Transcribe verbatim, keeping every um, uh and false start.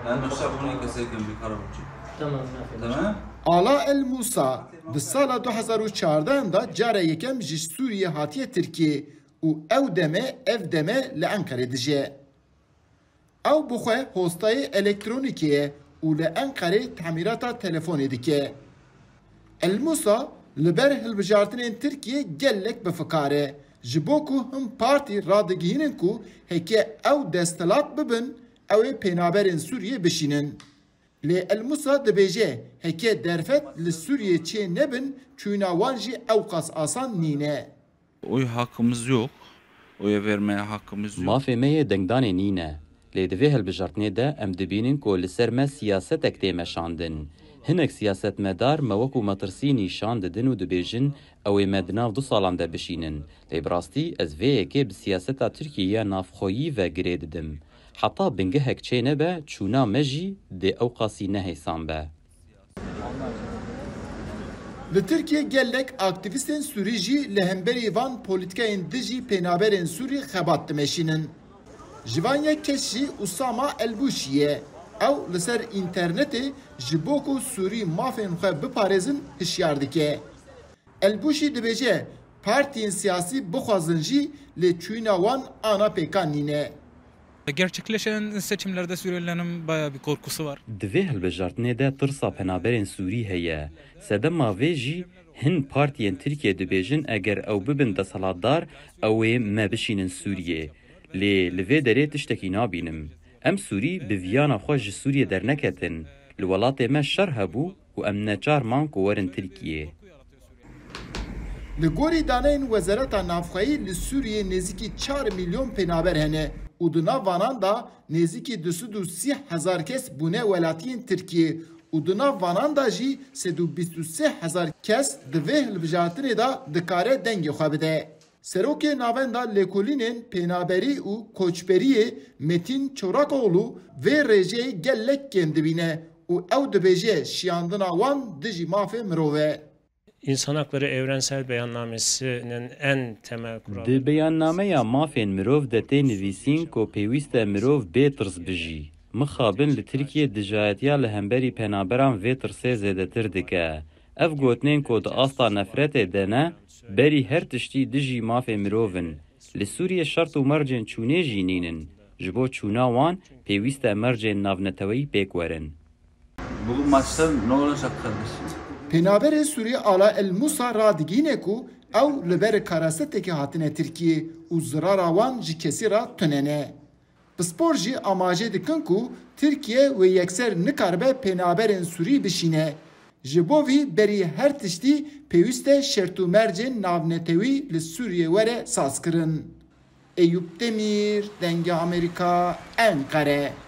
لأنه الشعب هناك ساكن بكربوجي. تمام. تمام؟ Ala El Musa di sala du hezar û çardehan da cara yekem ji Sûriye hatiye Tirkiye û ew deme ev deme li Enqerê dije. Ew bixwe hostayê elektronîkê ye û li Enqerê temîrata telefonê dike. El Musa li ber hilbijartinên Tirkiye gelek bifikare ji bo ku him partî radigihînin ku heke ew destelat bibin ew ê pênaberên Sûriye bişînin. Lê El Musa dibêje heke derfet li Sûriye çê nebin çûna wan jî ew qas asan nîne. Oy hakkımız yok. Oya vermeye hakkımız yok. Mafê me yê dengdanê nîne. Lê divê hilbijartinê de em dibînin ku li ser me siyasetek tê meşandin. Hinek siyasetmedar me wekû metirsî nîşan didin û dibêjin ew ê me di nav du salan de bişînin. Lê bi rastî ez vê yekê bi siyaseta Tirkiyeyê navxweyî ve girê didim. Heta bingehek çê nebe çûna me jî dê ew qasî nehêsan be. Li Tirkiye gelek aktivistên Sûrî jî li hemberî van polîtikayên dijî pênaberên Sûrî xebat dimeşînin. Ji van yek kes jî Usama Elbûşî ye. Ew li ser înternetê ji bo ku Sûrî mafên xwe biparêzin hişyar dike. Elbûşî dibêje partiyên siyasî bixwazin jî lê çûna wan ana pêkan nîne. Gerçekleşen seçimlerde Suriyelilerin bayağı bir korkusu var. Divê hilbijartinê de tirsa penaberên Sûrî heye. Sedema vê jî hin partiyên Tirkiye dibêjin eger ew bibin deselatdar ew ê me bişînin Sûriyê. Lê li vê derê tiştekî nabînim. Em Sûrî bi viyana xwe ji Sûriye derneketin. Li welatê me şer hebû û em neçar man ku werin Tirkiyê. Li gorî daneyên Wezareta Navxweyî li Sûriyê nêzîkî çar milyon pênaber hene û di nav vanan da nêzîkî du sed û sî hezar kes bûne welatiyên Tirkiye û di nav vanan da jî sed û bîst û sê hezar kes di vê hilbijartinê da dikare dengê xwe bide. Serokê navenda Lêkolînên Pênaberî û Koçberiyê Metin Çorakoğlu vê rêjeyê gelek kêm dibîne û ew dibêje şiyandina wan dijî mafê mirov e. İnsan Hakları Evrensel Beyannamesi'nin en temel kuralı. Di beyannameya mafên mirov de tê nivîsîn ku pêwîst e mirov bê tirs bijî. Mixabin li Tirkiye dijayetiya li hemberî penaberan vê tirsê zêdetir dike. Ev gotinên ku di asta nefretê de ne, berî her tiştî dijî mafê mirovin. Li Sûriye şert û mercên çûnê jî nînin. Ji bo çûna wan pêwîst e mercên navneteweyî pêk werin. Bugün maçta ne olacak kardeşim? Pênaberê Sûrî Ala El Musa radigîne ku ew li ber karasetekê hatine Tirkiye û zirara wan ji kesî ra tunene. Bi spor jî amajê dikin ku Tirkiye wê yekser nikaribe pênaberên Sûrî bişîne. Ji bo vî berî her tiştî pêwîst e şert û mercên navnetewî li Sûriye were sazkirin. Eyüp Demir, Denge Amerika, Enqere.